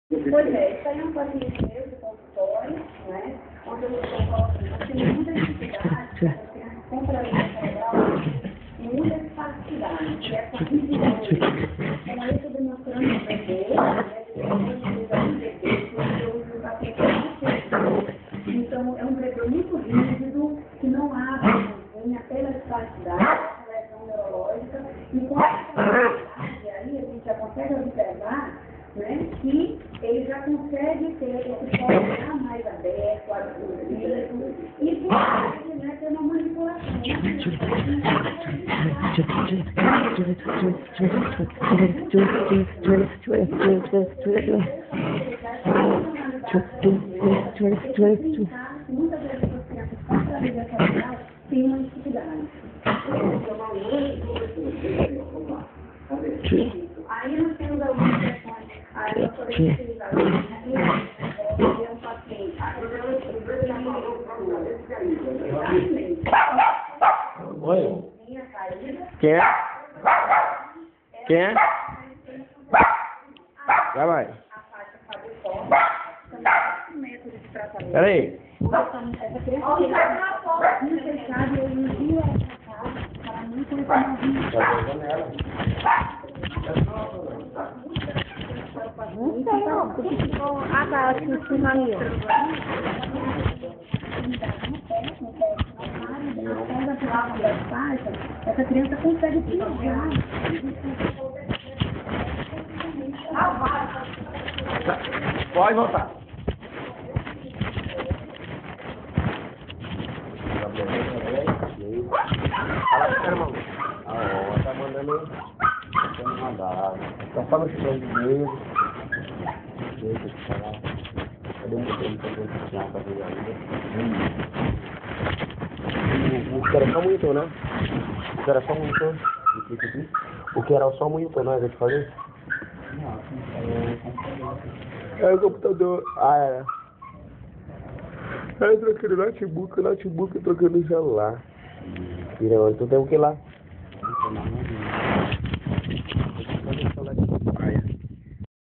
Pois é, isso aí é um paciente meu de consultório, né? Onde eu tenho muita dificuldade, controle cerebral e muita espasticidade, que é essa rigidez. Então, aí eu estou demonstrando um bebê, então, é um bebê muito rígido, que não abre pela espasticidade, pela lesão neurológica, e com essa espasticidade aí a gente já consegue observar, né, que ele já consegue ter esse polo mais aberto, absorvido, e por isso, né, ter uma manipulação. Muitas vezes as crianças com paralisia cerebral têm uma dificuldade. Aí nós temos algumas questões. Aí nós podemos utilizar um paciente. Oi. Quem é? Quem é? Vai. Peraí. Essa criança necessário eu envio essa casa para não continuar não sei, não. Ah, tá, acho que não tinha ali, ó. Essa criança consegue pirar. Pode voltar. Fala, irmão. Ah, tá mandando mandar. Tá só no chão de dedo. Deixa eu te falar. Cadê o tempo pra gente ensinar pra fazer ainda? O que era só monitor, né? O que era só monitor? O que era só monitor, não é que eu te falei? Não, é o computador. Ah, era. Eu troquei no notebook, eu troquei no celular. Então tem o que lá?